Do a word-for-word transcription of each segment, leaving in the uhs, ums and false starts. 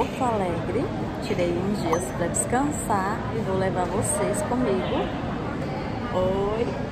Porto Alegre. Tirei uns dias para descansar e vou levar vocês comigo. Oi!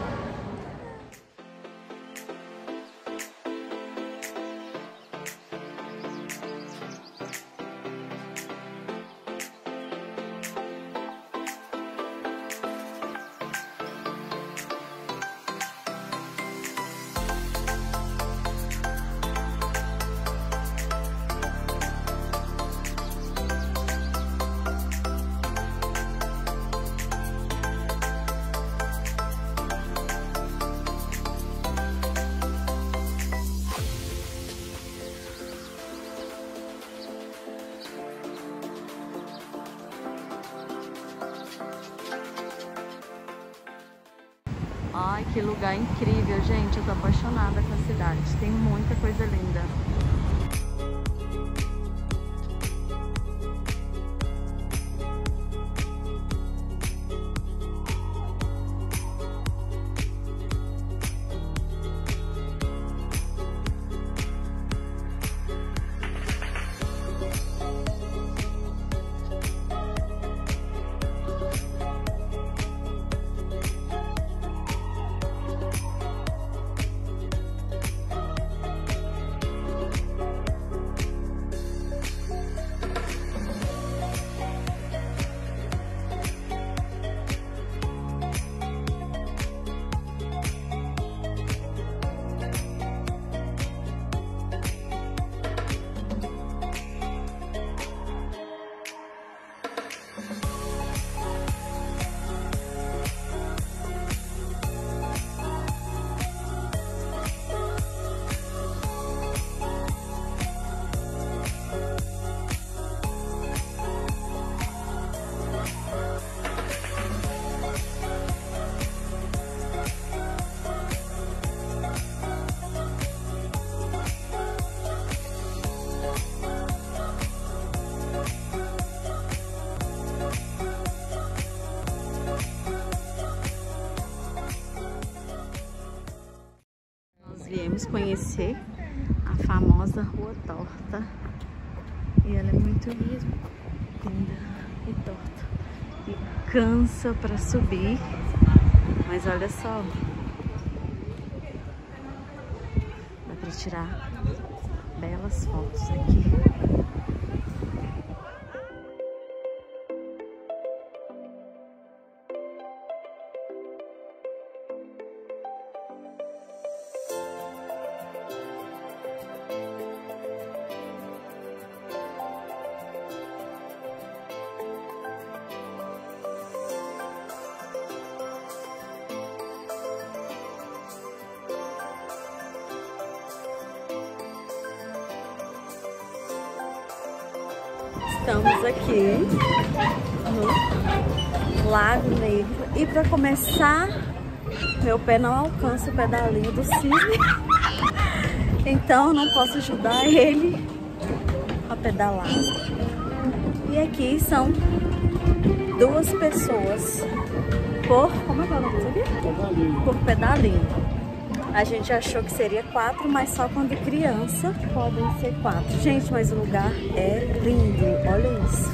Ai, que lugar incrível, gente. Eu tô apaixonada com a cidade. Tem muita coisa linda. Viemos conhecer a famosa Rua Torta e ela é muito linda e torta e cansa para subir, mas olha só, dá para tirar belas fotos aqui. Estamos aqui no Lago Negro e para começar, meu pé não alcança o pedalinho do cisne, então não posso ajudar ele a pedalar. E aqui são duas pessoas por, como é que é o nome disso aqui? Pedalinho. Por pedalinho. A gente achou que seria quatro, mas só quando criança podem ser quatro. Gente, mas o lugar é lindo, olha isso.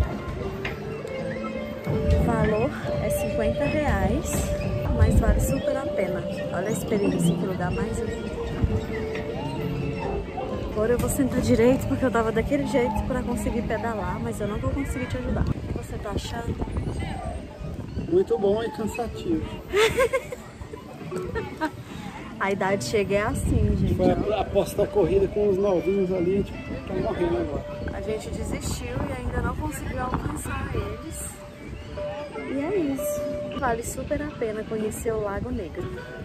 O valor é cinquenta reais, mas vale super a pena. Olha a experiência, que lugar mais lindo. Agora eu vou sentar direito, porque eu tava daquele jeito para conseguir pedalar, mas eu não vou conseguir te ajudar. O que você tá achando? Muito bom e cansativo. A idade chega é assim, gente. Foi apostar corrida com os novinhos ali, a gente tá morrendo agora. A gente desistiu e ainda não conseguiu alcançar eles. E é isso. Vale super a pena conhecer o Lago Negro.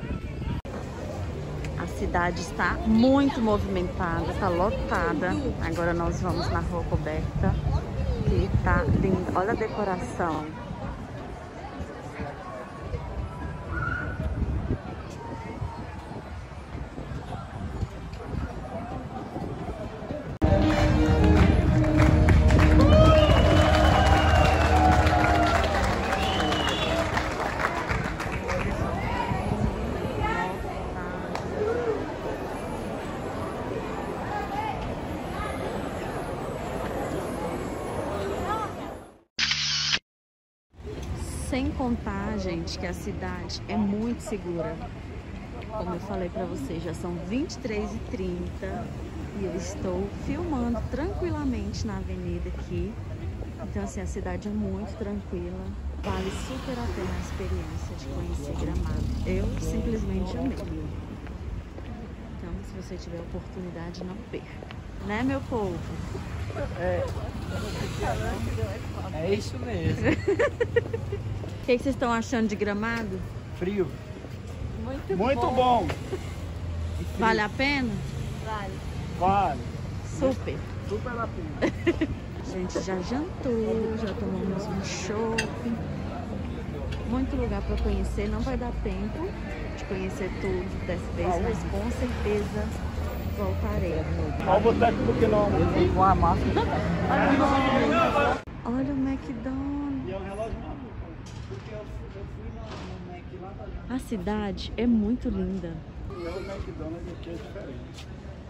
A cidade está muito movimentada, está lotada. Agora nós vamos na Rua Coberta, que tá linda. Olha a decoração. contar, gente, que a cidade é muito segura. Como eu falei pra vocês, já são vinte e três e trinta e eu estou filmando tranquilamente na avenida aqui. Então, assim, a cidade é muito tranquila. Vale super a pena a experiência de conhecer Gramado. Eu simplesmente amei. Então, se você tiver oportunidade, não perca. Né, meu povo? É, é isso mesmo. O que, que vocês estão achando de Gramado? Frio. Muito, Muito bom. bom. Vale a pena? Vale. Vale. Super. Super a pena. A gente já jantou, já tomamos um shopping. Muito lugar para conhecer. Não vai dar tempo de conhecer tudo dessa vez, mas com certeza voltarei. Olha o boteco do quilômetro. Com a massa. Olha o McDonald's. E é um relógio maluco. Porque eu fui, eu fui no, no Mac lá, tá. A cidade é muito linda. E é o McDonald's aqui é diferente.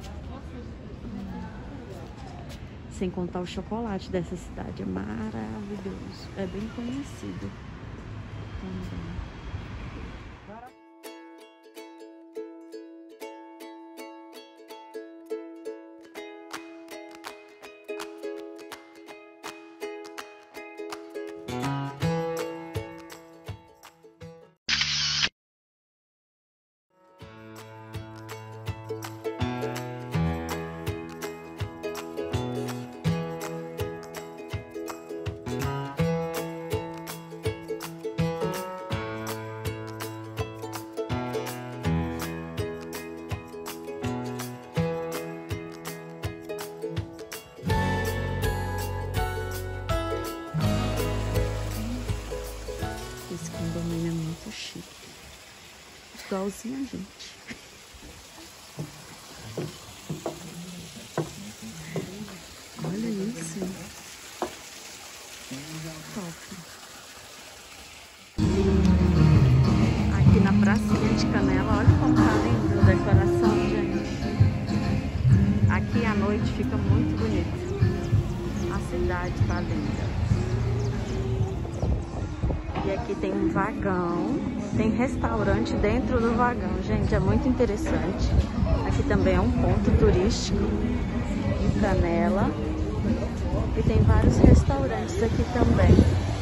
Sem contar o chocolate dessa cidade. É maravilhoso. É bem conhecido também. Esse condomínio é muito chique. Igualzinho a gente. Olha isso. Top. Aqui na pracinha de Canela, olha como tá lindo a decoração, gente. Aqui à noite fica muito bonito. A cidade tá linda. E aqui tem um vagão, tem restaurante dentro do vagão, gente, é muito interessante. Aqui também é um ponto turístico em Canela. E tem vários restaurantes aqui também.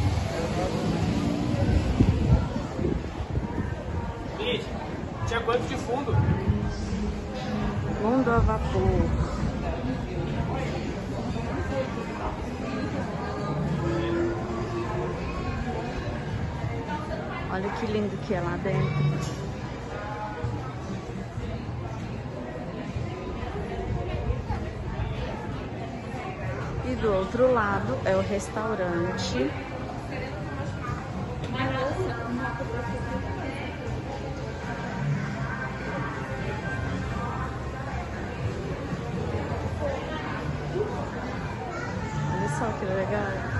Gente, tinha quanto de fundo? Mundo a vapor. Olha que lindo que é lá dentro. E do outro lado é o restaurante. Olha só que legal.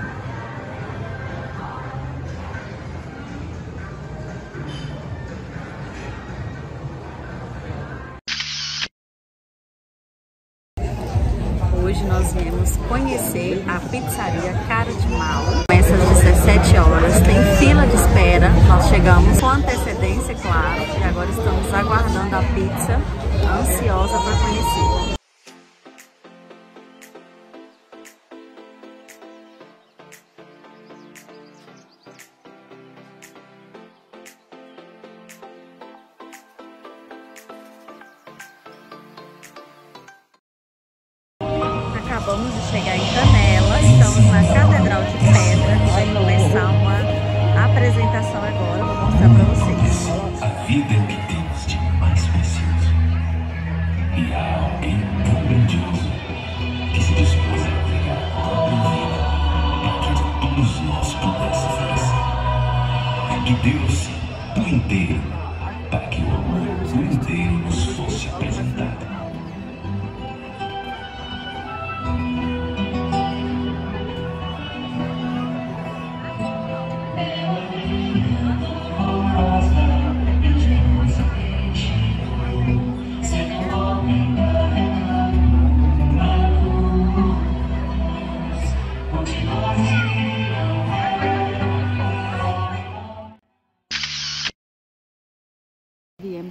Hoje nós viemos conhecer a pizzaria Cara de Mal. Começa às dezessete horas, tem fila de espera. Nós chegamos com antecedência, claro, e agora estamos aguardando a pizza, ansiosa para conhecer. Acabamos de chegar em Canela, estamos na Catedral de Pedra e vai começar uma apresentação agora, vou mostrar para vocês. A vida é o que temos de mais precioso. E há alguém tão grandioso que se dispôs a entregar a própria vida para que todos nós pudéssemos. Que Deus por inteiro, para que o amor por inteiro nos fosse apresentado.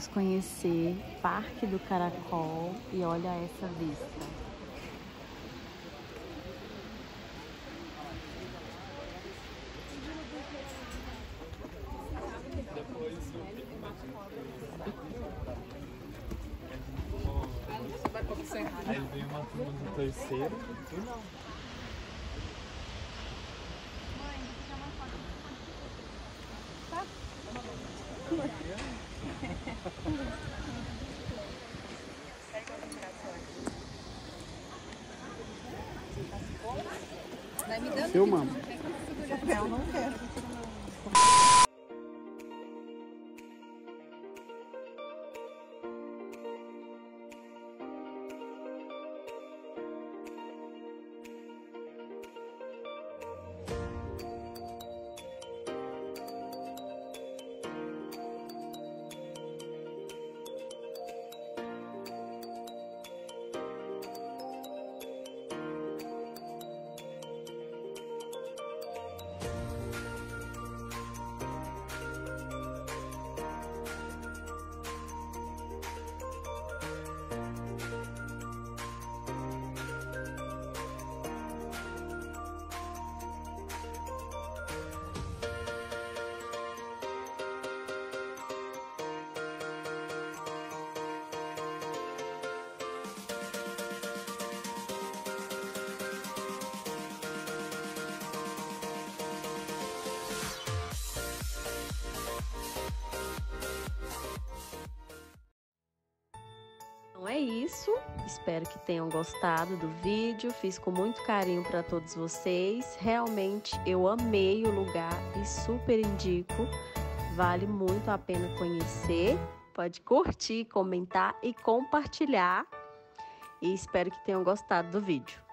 Vamos conhecer Parque do Caracol e olha essa vista. Aí vem uma turma do terceiro. Filmamos. Não, não quero. Então é isso, espero que tenham gostado do vídeo, fiz com muito carinho para todos vocês, realmente eu amei o lugar e super indico, vale muito a pena conhecer, pode curtir, comentar e compartilhar e espero que tenham gostado do vídeo.